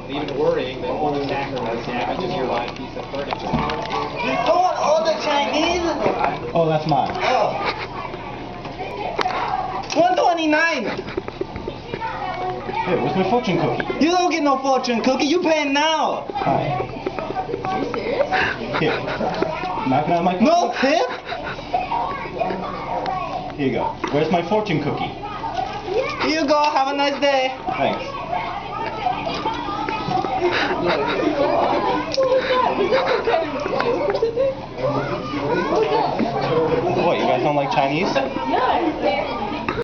even worrying that one sacrifice damages your life piece of furniture. You don't want all the Chinese? Oh, that's mine. Oh. $129. Hey, where's my fortune cookie? You don't get no fortune cookie. You paying now. Hi. Are you serious? Here. Knocking on my cookie. No tip? Here you go. Where's my fortune cookie? Here you go. Have a nice day. Thanks. What, you guys don't like Chinese? No.